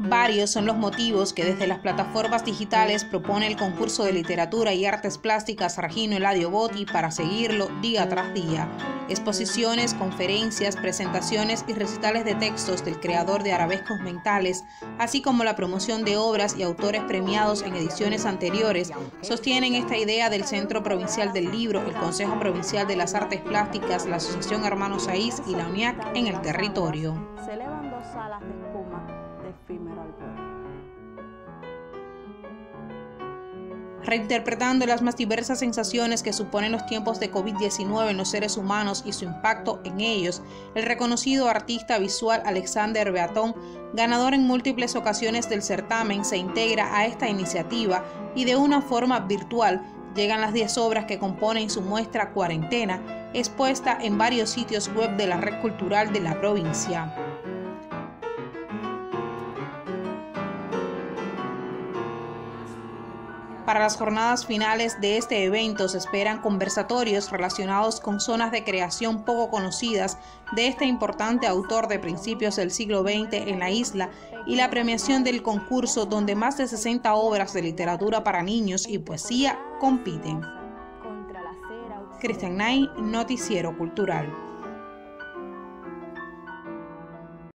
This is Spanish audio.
Varios son los motivos que desde las plataformas digitales propone el concurso de literatura y artes plásticas Regino Eladio Botti para seguirlo día tras día. Exposiciones, conferencias, presentaciones y recitales de textos del creador de Arabescos Mentales, así como la promoción de obras y autores premiados en ediciones anteriores, sostienen esta idea del Centro Provincial del Libro, el Consejo Provincial de las Artes Plásticas, la Asociación Hermanos Saiz y la UNIAC en el territorio. Se elevan 2 salas de espuma de efímero albor. Reinterpretando las más diversas sensaciones que suponen los tiempos de COVID-19 en los seres humanos y su impacto en ellos, el reconocido artista visual Alexander Beatón, ganador en múltiples ocasiones del certamen, se integra a esta iniciativa y de una forma virtual llegan las 10 obras que componen su muestra Cuarentena, expuesta en varios sitios web de la red cultural de la provincia. Para las jornadas finales de este evento se esperan conversatorios relacionados con zonas de creación poco conocidas de este importante autor de principios del siglo XX en la isla y la premiación del concurso donde más de 60 obras de literatura para niños y poesía compiten. Cristian Nay, Noticiero Cultural.